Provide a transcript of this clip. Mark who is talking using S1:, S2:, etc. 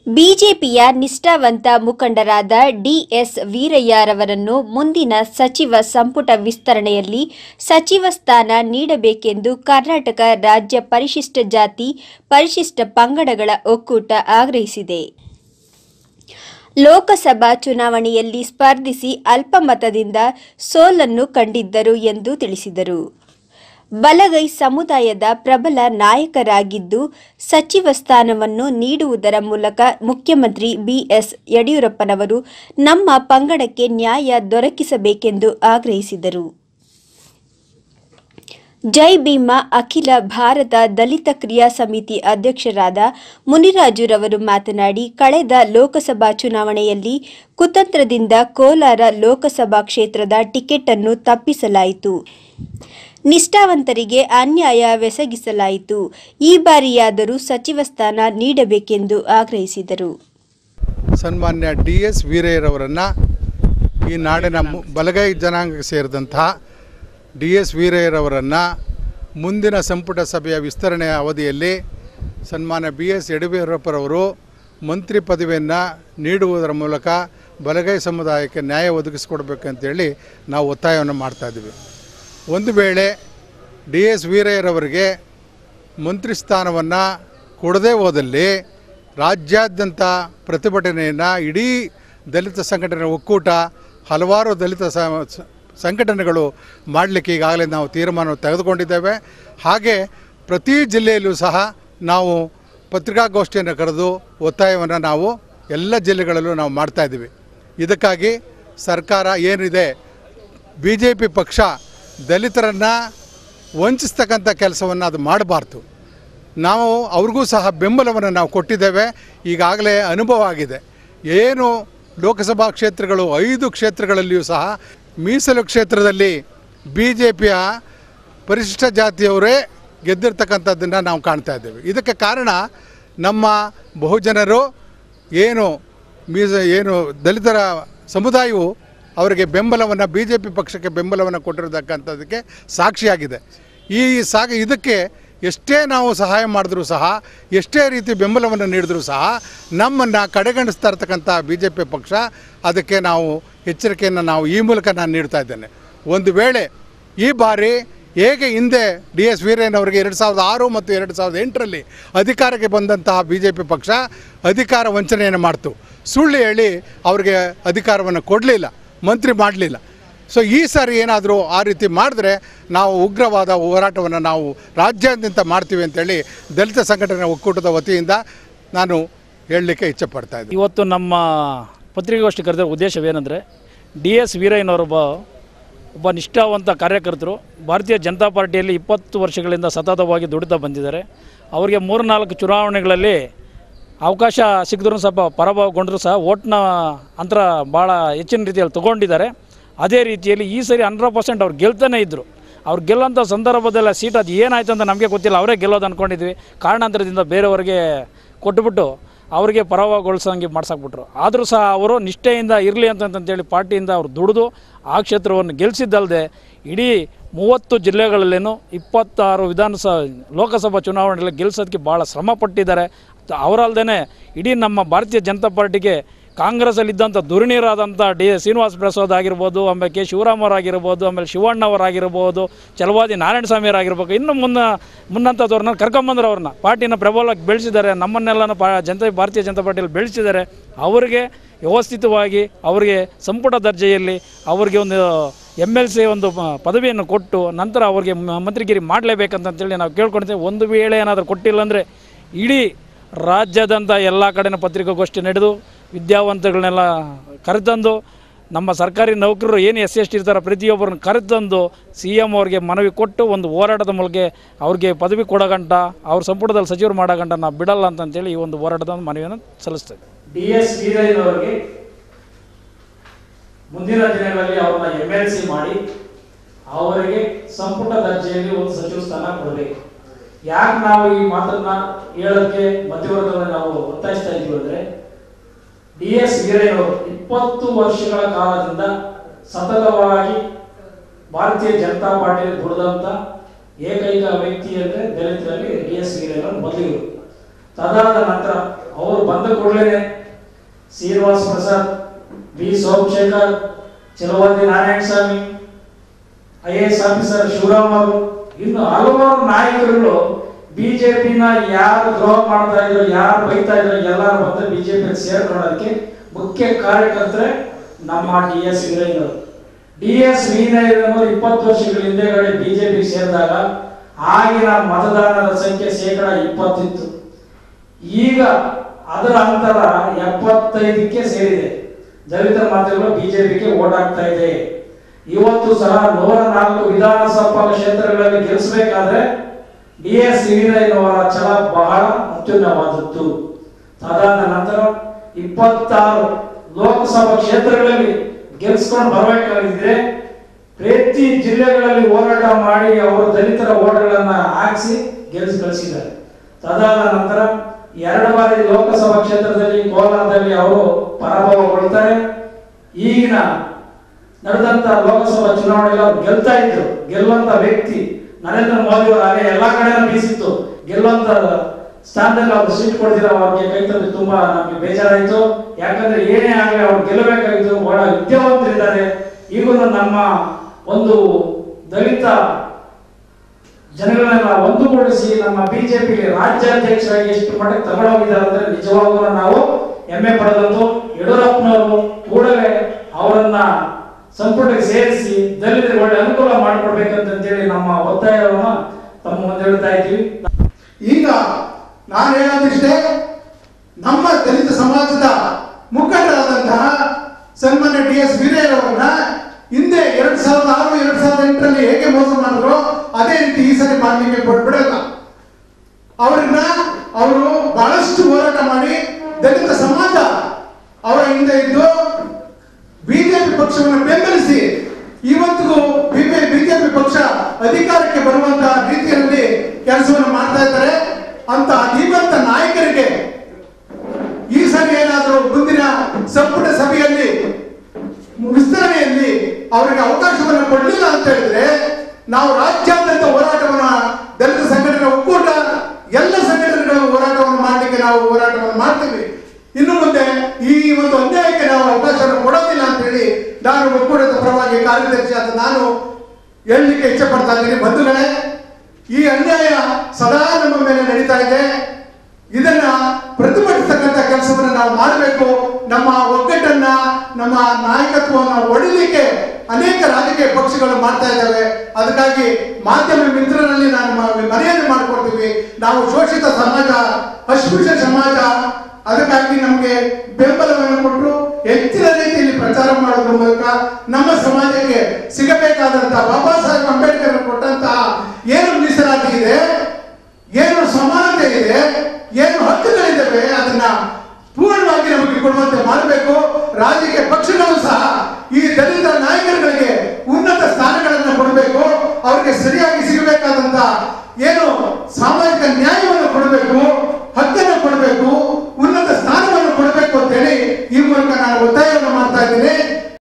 S1: ಬಿಜೆಪಿಯ ನಿಷ್ಠಾವಂತ ಮುಖಂಡರಾದ ಡಿಎಸ್ ವೀರಯ್ಯರವರನ್ನು ಮುಂದಿನ ಸಚಿವ ಸಂಪುಟ ವಿಸ್ತರಣೆಯಲ್ಲಿ ಸಚಿವ ಸ್ಥಾನ ನೀಡಬೇಕೆಂದು ಕರ್ನಾಟಕ ರಾಜ್ಯ ಪರಿಶಿಷ್ಟ ಜಾತಿ ಪರಿಶಿಷ್ಟ ಪಂಗಡಗಳ ಒಕ್ಕೂಟ ಆಗ್ರಹಿಸಿದೆ. ಲೋಕಸಭಾ ಚುನಾವಣೆಯಲ್ಲಿ ಸ್ಪರ್ಧಿಸಿ ಅಲ್ಪಮತದಿಂದ ಸೋಲನ್ನು ಕಂಡಿದ್ದರು ಎಂದು ತಿಳಿಸಿದರು. ಬಲಗೈ ಸಮುದಾಯದ ಪ್ರಬಲ ನಾಯಕರಾಗಿದ್ದು ಸಚಿವ ಸ್ಥಾನವನ್ನು ನೀಡುವುದರ ಮೂಲಕ ಮುಖ್ಯಮಂತ್ರಿ ಬಿಎಸ್ ಯಡಿಯೂರಪ್ಪನವರು ನಮ್ಮ ಪಂಗಡಕ್ಕೆ ನ್ಯಾಯ ದೊರಕಿಸಬೇಕೆಂದು ಆಗ್ರಹಿಸಿದರು. ಜೈ ಭೀಮ ಅಖಿಲ ಭಾರತ ದಲಿತ ಕ್ರಿಯಾ ಸಮಿತಿ ಅಧ್ಯಕ್ಷರಾದ ಮುನಿರಾಜುರವರು ಮಾತನಾಡಿ, ಕಳೆದ ಲೋಕಸಭಾ ಚುನಾವಣೆಯಲ್ಲಿ ಕುತಂತ್ರದಿಂದ ಕೋಲಾರ ಲೋಕಸಭಾ ಕ್ಷೇತ್ರದ ಟಿಕೆಟ್ ಅನ್ನು ತಪ್ಪಿಸಲಾಯಿತು. ನಿಷ್ಠಾವಂತರಿಗೆ ಅನ್ಯಾಯವೆಸಗಿಸಲಾಯಿತು. ಈ ಬಾರಿಯಾದರೂ ಸಚಿವ ಸ್ಥಾನ ನೀಡಬೇಕೆಂದು ಆಗ್ರಹಿಸಿದರು.
S2: ಸನ್ಮಾನ್ಯ ಡಿಎಸ್ ವೀರಯ್ಯರವರನ್ನು ಈ ನಾಡಿನ ಬಲಗೈ ಜನಾಂಗಕ್ಕೆ ಸೇರಿದಂತಹ ಡಿಎಸ್ ವೀರಯ್ಯರವರನ್ನು ಮುಂದಿನ ಸಂಪುಟ ಸಭೆಯ ವಿಸ್ತರಣೆಯ ಅವಧಿಯಲ್ಲಿ ಸನ್ಮಾನ್ಯ ಬಿಎಸ್ ಯಡಿಯೂರಪ್ಪರವರು ಮಂತ್ರಿ ಪದವಿಯನ್ನು ನೀಡುವುದರ ಮೂಲಕ ಬಲಗೈ ಸಮುದಾಯಕ್ಕೆ ನ್ಯಾಯ ಒದಗಿಸಿಕೊಡ್ಬೇಕಂತೇಳಿ ನಾವು ಒತ್ತಾಯವನ್ನು ಮಾಡ್ತಾಯಿದ್ದೀವಿ. ಒಂದು ವೇಳೆ ಡಿಎಸ್ ವೀರಯ್ಯರವರಿಗೆ ಮಂತ್ರಿ ಸ್ಥಾನವನ್ನು ಕೊಡದೇ ಹೋದಲ್ಲಿ ರಾಜ್ಯಾದ್ಯಂತ ಪ್ರತಿಭಟನೆಯನ್ನು ಇಡೀ ದಲಿತ ಸಂಘಟನೆ ಒಕ್ಕೂಟ ಹಲವಾರು ದಲಿತ ಸಂಘಟನೆಗಳು ಮಾಡಲಿಕ್ಕೆ ಈಗಾಗಲೇ ನಾವು ತೀರ್ಮಾನವನ್ನು ತೆಗೆದುಕೊಂಡಿದ್ದೇವೆ. ಹಾಗೆ ಪ್ರತಿ ಜಿಲ್ಲೆಯಲ್ಲೂ ಸಹ ನಾವು ಪತ್ರಿಕಾಗೋಷ್ಠಿಯನ್ನು ಕರೆದು ಒತ್ತಾಯವನ್ನು ನಾವು ಎಲ್ಲ ಜಿಲ್ಲೆಗಳಲ್ಲೂ ನಾವು ಮಾಡ್ತಾಯಿದ್ದೀವಿ. ಇದಕ್ಕಾಗಿ ಸರ್ಕಾರ ಏನಿದೆ BJP ಪಕ್ಷ ದಲಿತರನ್ನು ವಂಚಿಸ್ತಕ್ಕಂಥ ಕೆಲಸವನ್ನು ಅದು ಮಾಡಬಾರ್ದು. ನಾವು ಅವ್ರಿಗೂ ಸಹ ಬೆಂಬಲವನ್ನು ನಾವು ಕೊಟ್ಟಿದ್ದೇವೆ. ಈಗಾಗಲೇ ಅನುಭವ ಆಗಿದೆ. ಏನು ಲೋಕಸಭಾ ಕ್ಷೇತ್ರಗಳು 5 ಕ್ಷೇತ್ರಗಳಲ್ಲಿಯೂ ಸಹ ಮೀಸಲು ಕ್ಷೇತ್ರದಲ್ಲಿ BJPಯ ಪರಿಶಿಷ್ಟ ಜಾತಿಯವರೇ ಗೆದ್ದಿರ್ತಕ್ಕಂಥದ್ದನ್ನು ನಾವು ಕಾಣ್ತಾ ಇದ್ದೇವೆ. ಇದಕ್ಕೆ ಕಾರಣ ನಮ್ಮ ಬಹುಜನರು ಏನು ದಲಿತರ ಸಮುದಾಯವು ಅವರಿಗೆ ಬೆಂಬಲವನ್ನು BJP ಪಕ್ಷಕ್ಕೆ ಬೆಂಬಲವನ್ನು ಕೊಟ್ಟಿರತಕ್ಕಂಥದ್ದಕ್ಕೆ ಸಾಕ್ಷಿಯಾಗಿದೆ. ಇದಕ್ಕೆ ಎಷ್ಟೇ ನಾವು ಸಹಾಯ ಮಾಡಿದ್ರೂ ಸಹ ಎಷ್ಟೇ ರೀತಿ ಬೆಂಬಲವನ್ನು ನೀಡಿದ್ರೂ ಸಹ ನಮ್ಮನ್ನು ಕಡೆಗಣಿಸ್ತಾ ಇರ್ತಕ್ಕಂಥ BJP ಪಕ್ಷ ಅದಕ್ಕೆ ನಾವು ಎಚ್ಚರಿಕೆಯನ್ನು ನಾವು ಈ ಮೂಲಕ ನಾನು ನೀಡ್ತಾ ಇದ್ದೇನೆ. ಒಂದು ವೇಳೆ ಈ ಬಾರಿ ಹೇಗೆ ಹಿಂದೆ ಡಿಎಸ್ ವೀರಯ್ಯನವರಿಗೆ 2006 ಮತ್ತು 2008ರಲ್ಲಿ ಅಧಿಕಾರಕ್ಕೆ ಬಂದಂತಹ BJP ಪಕ್ಷ ಅಧಿಕಾರ ವಂಚನೆಯನ್ನು ಮಾಡ್ತು, ಸುಳ್ಳು ಹೇಳಿ ಅವರಿಗೆ ಅಧಿಕಾರವನ್ನು ಕೊಡಲಿಲ್ಲ, ಮಂತ್ರಿ ಮಾಡಲಿಲ್ಲ. ಸೊ ಈ ಸಾರಿ ಏನಾದರೂ ಆ ರೀತಿ ಮಾಡಿದ್ರೆ ನಾವು ಉಗ್ರವಾದ ಹೋರಾಟವನ್ನು ನಾವು ರಾಜ್ಯಾದ್ಯಂತ ಮಾಡ್ತೀವಿ ಅಂತೇಳಿ ದಲಿತ ಸಂಘಟನೆ ಒಕ್ಕೂಟದ ವತಿಯಿಂದ ನಾನು ಹೇಳಲಿಕ್ಕೆ ಇಚ್ಛೆಪಡ್ತಾ ಇದ್ದೀನಿ.
S3: ಇವತ್ತು ನಮ್ಮ ಪತ್ರಿಕಾಗೋಷ್ಠಿ ಕರೆದ ಉದ್ದೇಶವೇನೆಂದರೆ, ಡಿಎಸ್ ಒಬ್ಬ ನಿಷ್ಠಾವಂತ ಕಾರ್ಯಕರ್ತರು ಭಾರತೀಯ ಜನತಾ ಪಾರ್ಟಿಯಲ್ಲಿ 20 ವರ್ಷಗಳಿಂದ ಸತತವಾಗಿ ದುಡಿತಾ ಬಂದಿದ್ದಾರೆ. ಅವರಿಗೆ 3-4 ಚುನಾವಣೆಗಳಲ್ಲಿ ಅವಕಾಶ ಸಿಕ್ಕಿದ್ರೂ ಸ್ವಲ್ಪ ಪರಾಭವಗೊಂಡರೂ ಸಹ ಓಟ್ನ ಅಂತರ ಭಾಳ ಹೆಚ್ಚಿನ ರೀತಿಯಲ್ಲಿ ತೊಗೊಂಡಿದ್ದಾರೆ. ಅದೇ ರೀತಿಯಲ್ಲಿ ಈ ಸರಿ 100% ಅವ್ರು ಗೆಲ್ತಾನೆ ಇದ್ದರು. ಅವ್ರು ಗೆಲ್ಲೋಂಥ ಸಂದರ್ಭದಲ್ಲ ಸೀಟ್ ಅದು ಏನಾಯ್ತು ಅಂತ ನಮಗೆ ಗೊತ್ತಿಲ್ಲ, ಅವರೇ ಗೆಲ್ಲೋದು ಅಂದ್ಕೊಂಡಿದ್ವಿ. ಕಾರಣಾಂತರದಿಂದ ಬೇರೆಯವರಿಗೆ ಕೊಟ್ಟುಬಿಟ್ಟು ಅವರಿಗೆ ಪರಾಭವಗೊಳಿಸೋಂಗೆ ಮಾಡ್ಸಾಕ್ಬಿಟ್ರು. ಆದರೂ ಸಹ ಅವರು ನಿಷ್ಠೆಯಿಂದ ಇರಲಿ ಅಂತಂತೇಳಿ ಪಾರ್ಟಿಯಿಂದ ಅವರು ದುಡಿದು ಆ ಕ್ಷೇತ್ರವನ್ನು ಗೆಲ್ಲಿಸಿದ್ದಲ್ಲದೆ ಇಡೀ 30 ಜಿಲ್ಲೆಗಳಲ್ಲೇನು 26 ಲೋಕಸಭಾ ಚುನಾವಣೆಯಲ್ಲಿ ಗೆಲ್ಲಿಸೋದಕ್ಕೆ ಭಾಳ ಶ್ರಮ ಪಟ್ಟಿದ್ದಾರೆ. ಅವರಲ್ಲದೆ ಇಡೀ ನಮ್ಮ ಭಾರತೀಯ ಜನತಾ ಪಾರ್ಟಿಗೆ ಕಾಂಗ್ರೆಸ್ಸಲ್ಲಿದ್ದಂಥ ದುರ್ನೀರಾದಂಥ ಶ್ರೀನಿವಾಸ ಪ್ರಸಾದ್ ಆಗಿರ್ಬೋದು, ಆಮೇಲೆ ಕೆ ಶಿವರಾಮವರಾಗಿರ್ಬೋದು, ಆಮೇಲೆ ಶಿವಣ್ಣವರಾಗಿರ್ಬೋದು, ಚಲವಾದಿ ನಾರಾಯಣ ಸ್ವಾಮಿಯವರಾಗಿರ್ಬೇಕು, ಇನ್ನು ಮುನ್ನಂಥವ್ರನ್ನ ಕರ್ಕೊಂಬಂದ್ರೆ ಅವ್ರನ್ನ ಪಾರ್ಟಿನ ಪ್ರಬಲವಾಗಿ ಬೆಳೆಸಿದ್ದಾರೆ. ನಮ್ಮನ್ನೆಲ್ಲನೂ ಭಾರತೀಯ ಜನತಾ ಪಾರ್ಟಿಯಲ್ಲಿ ಬೆಳೆಸಿದ್ದಾರೆ. ಅವರಿಗೆ ವ್ಯವಸ್ಥಿತವಾಗಿ ಅವರಿಗೆ ಸಂಪುಟ ದರ್ಜೆಯಲ್ಲಿ ಅವರಿಗೆ ಒಂದು MLC ಒಂದು ಪದವಿಯನ್ನು ಕೊಟ್ಟು ನಂತರ ಅವರಿಗೆ ಮಂತ್ರಿಗಿರಿ ಮಾಡಲೇಬೇಕಂತೇಳಿ ನಾವು ಕೇಳ್ಕೊಳ್ತೇವೆ. ಒಂದು ವೇಳೆ ಏನಾದರೂ ಕೊಟ್ಟಿಲ್ಲ ಅಂದರೆ ಇಡೀ ರಾಜ್ಯದಂಥ ಎಲ್ಲ ಕಡೆನ ಪತ್ರಿಕಾಗೋಷ್ಠಿ ನಡೆದು ವಿದ್ಯಾವಂತಗಳನ್ನೆಲ್ಲ ಕರೆತಂದು ನಮ್ಮ ಸರ್ಕಾರಿ ನೌಕರರು ಏನು SC/ST ಇರ್ತಾರೆ ಪ್ರತಿಯೊಬ್ಬರನ್ನ ಕರೆತಂದು CM ಅವ್ರಿಗೆ ಮನವಿ ಕೊಟ್ಟು ಒಂದು ಹೋರಾಟದ ಮೂಲಕ ಅವ್ರಿಗೆ ಪದವಿ ಕೊಡೋಗಂಟ ಅವ್ರ ಸಂಪುಟದಲ್ಲಿ ಸಚಿವರು ಮಾಡೋಗಂಟ ನಾವು ಬಿಡಲ್ಲ ಅಂತಂತೇಳಿ ಈ ಒಂದು ಹೋರಾಟದ ಮನವಿಯನ್ನು ಸಲ್ಲಿಸ್ತೇವೆ.
S4: ಡಿಎಸ್ ವೀರಯ್ಯನವರಿಗೆ ಮುಂದಿನ ದಿನಗಳಲ್ಲಿ ಅವ್ರನ್ನ MLC ಮಾಡಿ ಅವರಿಗೆ ಸಂಪುಟ ದರ್ಜೆಯಲ್ಲಿ ಒಂದು ಸಚಿವ ಸ್ಥಾನ ಕೊಡಬೇಕು. ಯಾಕೆ ನಾವು ಈ ಮಾತನ್ನ ಹೇಳೋಕ್ಕೆ ಮಧ್ಯವರ್ಗದಲ್ಲಿ ನಾವು ಒತ್ತಾಯಿಸ್ತಾ ಇದ್ದೀವಿ ಅಂದರೆ, ಡಿಎಸ್ ವೀರಯ್ಯನವರು 20 ವರ್ಷಗಳ ಕಾಲದಿಂದ ಸತತವಾಗಿ ಭಾರತೀಯ ಜನತಾ ಪಾರ್ಟಿಯಲ್ಲಿ ದುಡಿದಂತ ಏಕೈಕ ವ್ಯಕ್ತಿ ಅಂದರೆ ದಲಿತರಲ್ಲಿ ಡಿಎಸ್ ವೀರಯ್ಯನವರು ಮೊದಲಿಗರು. ತದಾದ ನಂತರ ಅವರು ಬಂದ ಕೂಡಲೇ Srinivas Prasad, B Somashekar, Chalavadi Narayanaswamy, IAS officer Shivaram ಅವರು, ಇನ್ನು ಹಲವಾರು ನಾಯಕರುಗಳು ಬಿಜೆಪಿನ ಯಾರು ದ್ರೋಹ ಮಾಡ್ತಾ ಇದ್ರು, ಯಾರು ಬೈತಾ ಇದ್ರು, ಎಲ್ಲರೂ ಬಂದು ಬಿಜೆಪಿ ಸೇರ್ಕೊಳ್ಳೋದಕ್ಕೆ ಮುಖ್ಯ ಕಾರ್ಯಕರ್ತರೆ ನಮ್ಮ DS ವೀರಯ್ಯನವರು. DS ವೀರಯ್ಯನವರು 20 ವರ್ಷಗಳ ಹಿಂದೆಗಡೆ ಬಿಜೆಪಿ ಸೇರಿದಾಗ ಆಗಿನ ಮತದಾರರ ಸಂಖ್ಯೆ 20% ಇತ್ತು. ಈಗ ಅದರ ಅಂತರ 75ಕ್ಕೆ ಸೇರಿದೆ. ದಲಿತರ ಮತಗಳು ಬಿಜೆಪಿಗೆ ಓಟ್ ಆಗ್ತಾ ಇದೆ. ಇವತ್ತು ಸಹ 104 ವಿಧಾನಸಭಾ ಕ್ಷೇತ್ರಗಳಲ್ಲಿ ಗೆಲ್ಲಿಸಬೇಕಾದ್ರೆ DS ವೀರಯ್ಯನವರ ಛಲ ಬಹಳ ಅತ್ಯುನ್ನತವಾದದ್ದು. ಅದಾದ ನಂತರ 26 ಲೋಕಸಭಾ ಕ್ಷೇತ್ರಗಳಲ್ಲಿ ಗೆಲ್ಸ್ಕೊಂಡು ಬರಬೇಕಾಗಿದ್ರೆ ಪ್ರತಿ ಜಿಲ್ಲೆಗಳಲ್ಲಿ ಹೋರಾಟ ಮಾಡಿ ಅವರು ದಲಿತರ ಓಟ್ಗಳನ್ನ ಹಾಕಿಸಿ ಕಳಿಸಿದ್ದಾರೆ. ತದಾದ ನಂತರ 2 ಬಾರಿ ಲೋಕಸಭಾ ಕ್ಷೇತ್ರದಲ್ಲಿ ಕೋಲಾರದಲ್ಲಿ ಅವರು ಪರಾಭವಗೊಳ್ತಾರೆ. ಈಗಿನ ನಡೆದಂತ ಲೋಕಸಭಾ ಚುನಾವಣೆಯಲ್ಲಿ ಅವರು ಗೆಲ್ತಾ ಇದ್ರು. ಗೆಲ್ಲುವಂತ ವ್ಯಕ್ತಿ ನರೇಂದ್ರ ಮೋದಿ ಅವರು ಹಾಗೆ ಎಲ್ಲಾ ಕಡೆ ಬೀಸಿತ್ತು. ಗೆಲ್ಲುವಂತ ಸ್ಥಾನದಲ್ಲಿ ಅವರು ಸೀಟ್ ಕೊಡ್ತಿರೋ ಅವ್ರಿಗೆ ಕೈ ತಂದು ತುಂಬಾ ನಮ್ಗೆ ಬೇಜಾರಾಯ್ತು. ಯಾಕಂದ್ರೆ ಏನೇ ಆಗಲಿ ಅವ್ರು ಗೆಲ್ಲಬೇಕಾಗಿತ್ತು. ಬಹಳ ವಿದ್ಯಾವಂತರಿದ್ದಾರೆ. ಈಗಲೂ ನಮ್ಮ ಒಂದು ದಲಿತ ಜನಗಳನ್ನ ಒಂದುಗೂಡಿಸಿ ನಮ್ಮ ಬಿಜೆಪಿಗೆ ರಾಜ್ಯಾಧ್ಯಕ್ಷರಾಗಿ ಎಷ್ಟು ಮಟ್ಟಕ್ಕೆ ತಗೊಂಡೋಗಿದ್ದಾರೆ ಅಂದ್ರೆ ನಿಜವಾಗ್ಲೂ ನಾವು ಹೆಮ್ಮೆ ಪಡೆದಂತು. ಯಡಿಯೂರಪ್ಪನವರು ಕೂಡಲೇ ಅವರನ್ನ ಸಂಪುಟಕ್ಕೆ ಸೇರಿಸಿ ದಲಿತರಿಗೆ ಒಳ್ಳೆ ಅನುಕೂಲ ಮಾಡಿಕೊಡ್ಬೇಕಂತೇಳಿ ನಮ್ಮ ಒತ್ತಾಯವನ್ನು ತಮ್ಮ ಮುಂದೆ ಹೇಳ್ತಾ ಇದ್ದೀವಿ.
S5: ಈಗ ನಾನು ಹೇಳೋದಿಷ್ಟೇ, ನಮ್ಮ ದಲಿತ ಸಮಾಜದ ಮುಖಂಡರಾದಂತಹ ಸನ್ಮಾನ್ಯ DS ವೀರಯ್ಯನವರನ್ನ ಹಿಂದೆ 2006 2008ರಲ್ಲಿ ಹೇಗೆ ಮೋಸ ಮಾಡಿದ್ರು ಅದೇ ರೀತಿ ಈ ಸರಿ ಮಾಡಲಿಕ್ಕೆ ಬಿಡಲ್ಲ. ಅವರು ಬಹಳಷ್ಟು ಹೋರಾಟ ಮಾಡಿ ದಲಿತ ಸಮಾಜ ಅವರ ಹಿಂದೆ ಇದ್ದು ಬಿಜೆಪಿ ಪಕ್ಷವನ್ನು ಬೆಂಬಲಿಸಿ ಇವತ್ತಿಗೂ ಬಿಜೆಪಿ ಪಕ್ಷ ಅಧಿಕಾರಕ್ಕೆ ಬರುವಂತಹ ರೀತಿಯಲ್ಲಿ ಕೆಲಸವನ್ನು ಮಾಡ್ತಾ ಇದ್ದಾರೆ. ಅಂತ ಧೀಮಂತ ನಾಯಕರಿಗೆ ಈ ಸರಿ ಏನಾದರೂ ಮುಂದಿನ ಸಂಪುಟ ಸಭೆಯಲ್ಲಿ ವಿಸ್ತರಣೆಯಲ್ಲಿ ಅವರಿಗೆ ಅವಕಾಶವನ್ನು ಕೊಡಲಿಲ್ಲ ಅಂತ ಹೇಳಿದ್ರೆ ನಾವು ರಾಜ್ಯಾದ್ಯಂತ ಹೋರಾಟವನ್ನ ದಲಿತ ಸಂಘಟನೆ ಒಕ್ಕೂಟ ಎಲ್ಲ ಸಂಘಟನೆಗಳ ಹೋರಾಟವನ್ನು ಮಾಡಲಿಕ್ಕೆ ನಾವು ಹೋರಾಟವನ್ನು ಮಾಡ್ತೀವಿ. ಇನ್ನು ಮುಂದೆ ಈ ಒಂದು ಅನ್ಯಾಯಕ್ಕೆ ನಾವು ಅವಕಾಶವನ್ನು ಕೊಡೋದಿಲ್ಲ ಅಂತ ಹೇಳಿ ನಾನು ಒಕ್ಕೂಟದ ಪರವಾಗಿ ಕಾರ್ಯದರ್ಶಿಯಾದ ನಾನು ಹೇಳಲಿಕ್ಕೆ ಇಚ್ಛೆ ಪಡ್ತಾ ಇದ್ದೀನಿ. ಬಂಧುಗಳೇ, ಈ ಅನ್ಯಾಯ ಸದಾ ನಮ್ಮ ಮೇಲೆ ನಡೀತಾ ಇದೆ. ಇದನ್ನ ಪ್ರತಿಭಟಿಸತಕ್ಕಂಥ ಕೆಲಸವನ್ನು ನಾವು ಮಾಡಬೇಕು. ನಮ್ಮ ಒಗ್ಗಟ್ಟನ್ನ, ನಮ್ಮ ನಾಯಕತ್ವವನ್ನು ಹೊಡಿಲಿಕ್ಕೆ ಅನೇಕ ರಾಜಕೀಯ ಪಕ್ಷಗಳು ಮಾಡ್ತಾ ಇದ್ದಾವೆ. ಅದಕ್ಕಾಗಿ ಮಾಧ್ಯಮ ಮಿತ್ರರಲ್ಲಿ ನಾನು ಮನವಿಯನ್ನು ಮಾಡಿಕೊಡ್ತೀವಿ. ನಾವು ಶೋಷಿತ ಸಮಾಜ, ಅಸ್ಪೃಶ್ಯ ಸಮಾಜ, ಅದಕ್ಕಾಗಿ ನಮಗೆ ಬೆಂಬಲವನ್ನು ಕೊಟ್ಟು ಹೆಚ್ಚಿನ ರೀತಿಯಲ್ಲಿ ಪ್ರಚಾರ ಮಾಡೋದ್ರ ಮೂಲಕ ನಮ್ಮ ಸಮಾಜಕ್ಕೆ ಸಿಗಬೇಕಾದಂತಹ ಬಾಬಾ ಸಾಹೇಬ್ ಅಂಬೇಡ್ಕರ್ ಕೊಟ್ಟಂತಹ ಏನು ಮೀಸಲಾತಿ ಇದೆ, ಏನು ಸಮಾನತೆ ಇದೆ, ಏನು ಹಕ್ಕುಗಳಿದ್ದಾವೆ ಅದನ್ನ ಪೂರ್ಣವಾಗಿ ನಮಗೆ ಕೊಡುವಂತೆ ಮಾಡಬೇಕು. ರಾಜಕೀಯ ಪಕ್ಷಗಳು ಸಹ ಈ ದಲಿತ ನಾಯಕರುಗಳಿಗೆ ಉನ್ನತ ಸ್ಥಾನಗಳನ್ನು ಕೊಡಬೇಕು. ಅವರಿಗೆ ಸರಿಯಾಗಿ ಸಿಗಬೇಕಾದಂತ ಏನು ಸಾಮಾಜಿಕ ನ್ಯಾಯ